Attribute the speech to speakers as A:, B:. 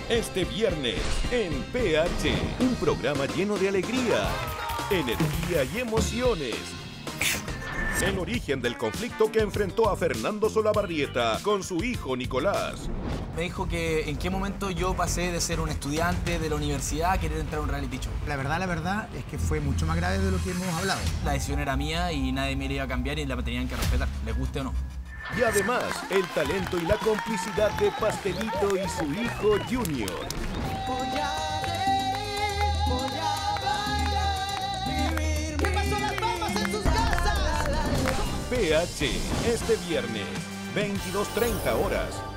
A: este viernes en PH, un programa lleno de alegría, energía y emociones. El origen del conflicto que enfrentó a Fernando Solabarrieta con su hijo Nicolás.
B: Me dijo que en qué momento yo pasé de ser un estudiante de la universidad a querer entrar a un reality show.
C: La verdad es que fue mucho más grave de lo que hemos hablado.
B: La decisión era mía y nadie me iba a cambiar y la tenían que respetar, les guste o no.
A: Y además, el talento y la complicidad de Pastelito y su hijo Junior. PH, este viernes, 22:30 horas.